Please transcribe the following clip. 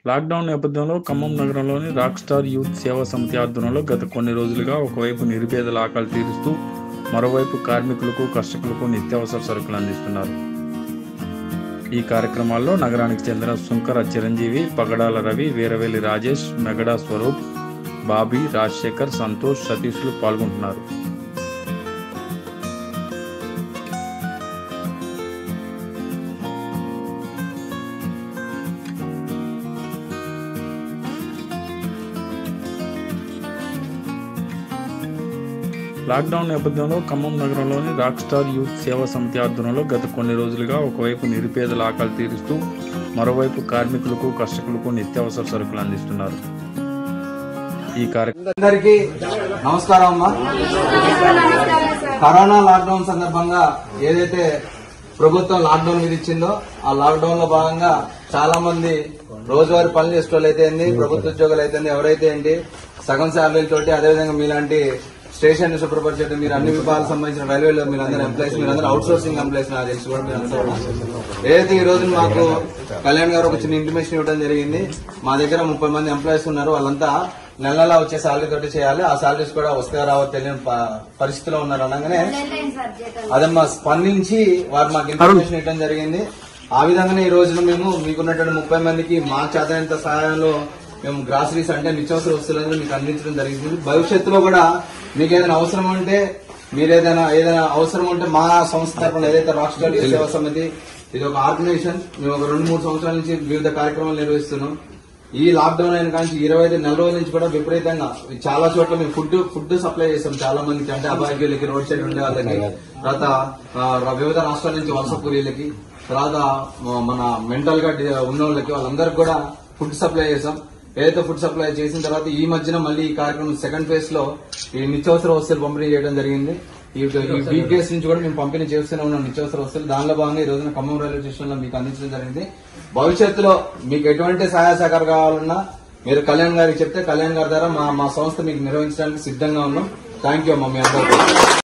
Lockdown నేపథ్యంలో ఖమ్మం నగరంలోని rock star youth సేవా సమితి ఆధ్వర్యంలో గత కొన్ని రోజులుగా ఒకవైపు నిరుపేదల ఆకలి తీరుస్తూ మరోవైపు కార్మికులకు కర్షకులకు నిత్యావసర సరుకులు అందిస్తున్నారు. ఈ కార్యక్రమాల్లో నగరానికి చెందిన సుంకర చిరంజీవి, పగడాల రవి, వీరవేలి రాజేష్, మెగడా స్వరూప్, బాబీ, రాజశేఖర్, సంతోష్, సతీష్లు పాల్గొంటున్నారు. లాక్డౌన్ నేపథ్యంలో ఖమ్మం నగరంలోని రాక్ స్టార్ యూత్ సేవా సమితి ఆధ్వర్యంలో గత కొన్ని రోజులుగా ఒకవైపు నిరుపేదల ఆకలి తీరుస్తూ మరోవైపు కార్మికులకు కర్షకులకు నిత్యావసర సరుకులు అందిస్తున్నారు. ఈ అందరికీ నమస్కారం అమ్మా. కరోనా లాక్డౌన్ సందర్భంగా ఏదైతే ప్రభుత్వం లాక్డౌన్ విధించిందో ఆ లాక్డౌన్ లో భాగంగా చాలా మంది రోజువారీ పనులు చేసేవాళ్ళు అయితే ప్రభుత్వ ఉద్యోగులు అయితే ఎవరైతే ఏంటి సగం శాలరీలతోటి, అదేవిధంగా మీలాంటి స్టేషన్ శుభ్రపరిచేట మీరు అన్ని విభాగాలకు సంబంధించిన రైల్వేలో మీరందరూ ఎంప్లాయీస్, మీరందరూ అవుట్ సోర్సింగ్ ఎంప్లాయీస్ నాకు తెలిసి కూడా మీరందరూ ఏదైతే ఈ రోజు మాకు కళ్యాణ్ గారు ఒక చిన్న ఇంటిమేషన్ ఇవ్వడం జరిగింది. మా దగ్గర 30 మంది ఎంప్లాయీస్ ఉన్నారు. వాళ్ళంతా నెల వచ్చే శాలరీ తోటి చేయాలి. ఆ శాలరీస్ కూడా వస్తే రావో తెలియని పరిస్థితిలో ఉన్నారు అనగానే అదమ్మా స్పందించి వారు మాకు ఇన్ఫర్మేషన్ ఇవ్వడం జరిగింది. ఆ విధంగానే ఈ రోజున మేము మీకున్నటువంటి 30 మందికి మా చేతనంత సహాయంలో మేము గ్రాసరీస్ అంటే నిత్యావసర వస్తువులను మీకు అందించడం జరిగింది. భవిష్యత్తులో కూడా మీకు ఏదైనా అవసరం ఉంటే ఏదైనా అవసరం ఉంటే మా సంస్థ తరఫున ఏదైతే రాక్ స్టార్ సేవా సమితి ఇది ఒక ఆర్గనైజేషన్, మేము ఒక 2-3 సంవత్సరాల నుంచి వివిధ కార్యక్రమాలు నిర్వహిస్తున్నాం. ఈ లాక్డౌన్ అయిన కానీ 25 నెల రోజుల నుంచి కూడా విపరీతంగా చాలా చోట్ల మేము ఫుడ్ సప్లై చేస్తాం చాలా మందికి, అంటే అభాగ్యులకి, రోడ్ సైడ్ ఉండే వాళ్ళకి, తర్వాత వివిధ రాష్ట్రాల నుంచి వలస కూలీలకి, తర్వాత మన మెంటల్ గా ఉన్న వాళ్ళకి, వాళ్ళందరికీ కూడా ఫుడ్ సప్లై చేస్తాం. ఏదైతే ఫుడ్ సప్లై చేసిన తర్వాత ఈ మధ్యన మళ్ళీ ఈ కార్యక్రమం సెకండ్ ఫేజ్ లో ఈ నిత్యావసర వస్తువులు పంపిణీ చేయడం జరిగింది. ఈ వీక్ డేస్ నుంచి కూడా మేము పంపిణీ చేస్తూనే ఉన్నాం నిత్యావసర వస్తువులు. దానిలో భాగంగా ఈ రోజున ఖమ్మం రైల్వే స్టేషన్ లో మీకు అందించడం జరిగింది. భవిష్యత్తులో మీకు ఎటువంటి సహాయ సహకారం కావాలన్నా మీరు కళ్యాణ్ గారికి చెప్తే కళ్యాణ్ గారి ద్వారా మా సంస్థ మీకు నిర్వహించడానికి సిద్ధంగా ఉన్నాం. థ్యాంక్ యూ అమ్మా మీ అందరికీ.